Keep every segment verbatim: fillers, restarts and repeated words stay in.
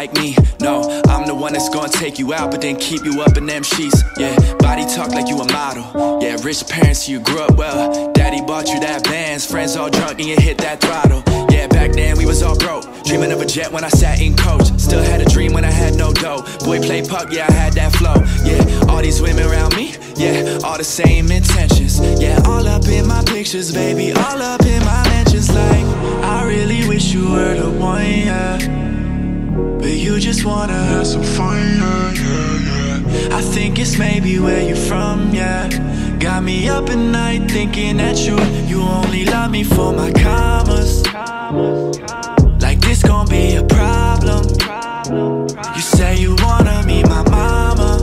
like me. No, I'm the one that's gonna take you out, but then keep you up in them sheets. Yeah, body talk like you a model. Yeah, rich parents, you grew up well. Daddy bought you that Benz, friends all drunk and you hit that throttle. Yeah, back then we was all broke, dreaming of a jet when I sat in coach. Still had a dream when I had no dough. Boy played puck, yeah, I had that flow. Yeah, all these women around me, yeah, all the same intentions. Yeah, all up in my pictures, baby, all up in my mentions. Like, I really wish you were the one, yeah, but you just wanna have some fun, yeah, yeah, yeah. I think it's maybe where you're from, yeah. Got me up at night thinking that you, you only love me for my commas. Like this gon' be a problem. You say you wanna meet my mama,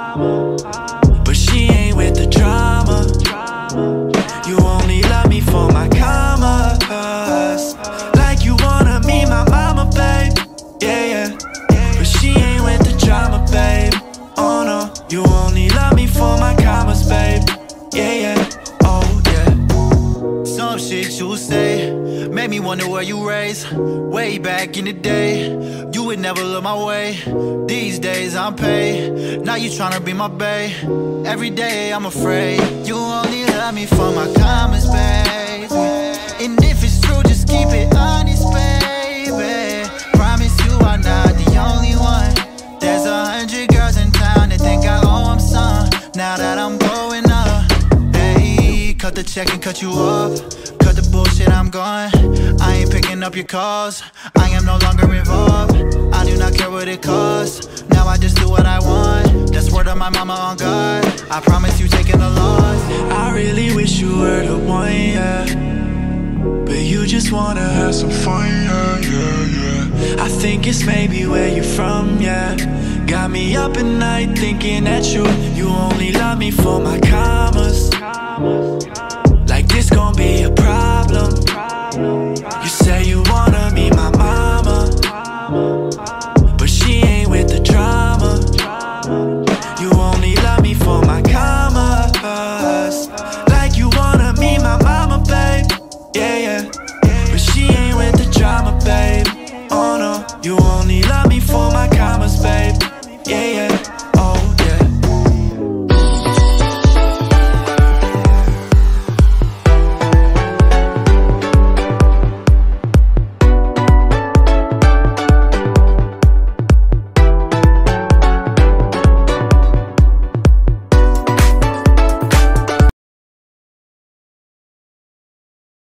but she ain't with the drama. You only love me for my commas. Like you wanna meet my mama, babe. Yeah, yeah, but she ain't with the drama, babe. Oh no, you only love me for my commas, babe. Yeah, yeah, oh yeah. Some shit you say made me wonder where you raised. Way back in the day, you would never look my way. These days I'm paid, now you tryna be my bae. Every day I'm afraid you only love me for my comments, baby. And if it's true, just keep it honest, baby. Promise you I'm not the only one. There's a hundred girls in town that think I owe them some. Now that I'm blowing up, hey, cut the check and cut you off. Cut the bullshit, I'm gone. I ain't picking up your calls, I am no longer involved. I do not care what it costs, now I just do what I want. That's word of my mama on God, I promise you taking the loss. I really wish you were the one, yeah, but you just wanna have some fun, yeah, yeah, yeah. I think it's maybe where you're from, yeah. Got me up at night thinking that you, you only love me